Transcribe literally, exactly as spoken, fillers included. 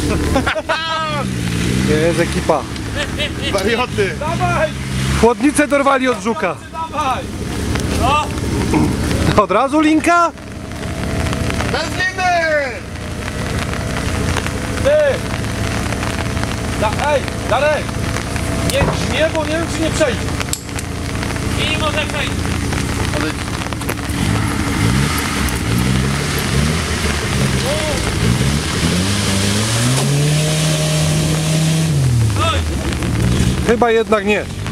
Jest ekipa. Warioty. Dawaj! Chłodnicę dorwali od żuka. Dawaj! No! Od razu linka? Bez liny! Ty! Da, ej, Darek! Nie grzmie, bo nie wiem, czy nie przejdzie. I może przejdzie. Odejdź. Oj! Chyba jednak nie.